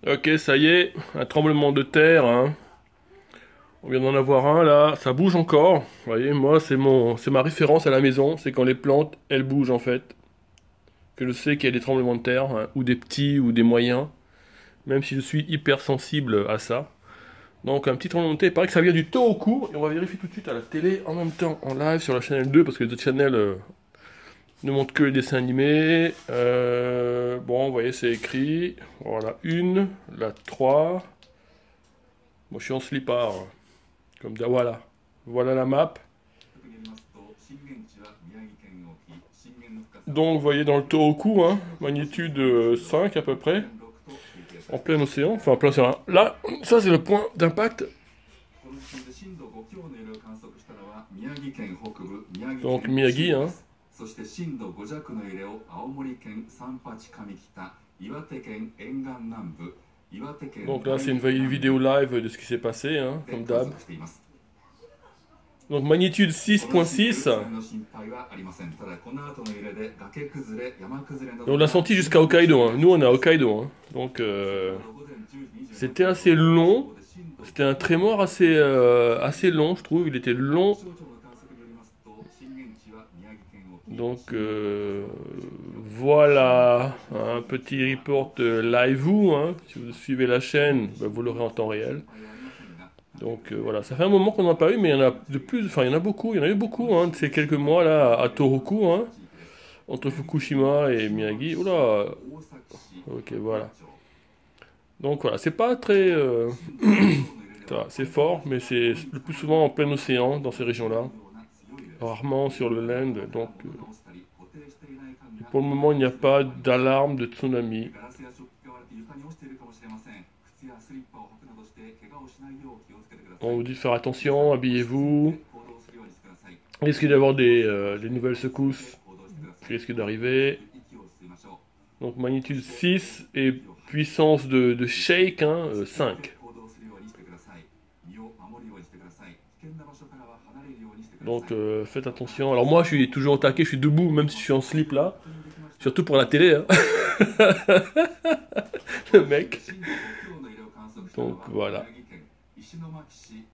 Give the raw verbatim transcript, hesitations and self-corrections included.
Ok, ça y est, un tremblement de terre, hein. On vient d'en avoir un là, ça bouge encore. Vous voyez, moi c'est mon, c'est ma référence à la maison, c'est quand les plantes, elles bougent en fait. Que je sais qu'il y a des tremblements de terre, hein, ou des petits ou des moyens, même si je suis hyper sensible à ça. Donc un petit tremblement de terre, il paraît que ça vient du Tohoku, et on va vérifier tout de suite à la télé en même temps, en live sur la chaîne deux, parce que les autres chaînes euh, ne montrent que les dessins animés. Euh, bon, vous voyez, c'est écrit. Voilà, une, la trois. Moi je suis en slipper. Comme ça, voilà. Voilà la map. Donc, vous voyez dans le Tohoku, hein, magnitude euh, cinq à peu près, en plein océan, enfin en plein océan. Là, ça c'est le point d'impact. Donc Miyagi, hein. Donc là c'est une vidéo live de ce qui s'est passé, hein, comme d'hab. Donc magnitude six virgule six. Donc on l'a senti jusqu'à Hokkaido, hein. Nous on est à Hokkaido, hein. Donc euh, c'était assez long. C'était un trémor assez, euh, assez long, je trouve. Il était long. Donc euh, voilà, un petit report live vous, hein. Si vous suivez la chaîne, ben, vous l'aurez en temps réel. Donc euh, voilà, ça fait un moment qu'on n'en a pas eu, mais il y en a de plus, enfin il y en a beaucoup, il y en a eu beaucoup, hein, de ces quelques mois là à Tohoku, hein, entre Fukushima et Miyagi. Oula, ok voilà. Donc voilà, c'est pas très, euh, c'est fort, mais c'est le plus souvent en plein océan dans ces régions-là, rarement sur le land. Donc euh, pour le moment il n'y a pas d'alarme de tsunami. On vous dit de faire attention, habillez-vous. Il risque d'y avoir des, euh, des nouvelles secousses qui risquent d'arriver. Donc magnitude six et puissance de, de shake, hein, euh, cinq. Donc euh, faites attention. Alors moi je suis toujours au taquet, je suis debout même si je suis en slip là. Surtout pour la télé, hein. Le mec. Donc voilà.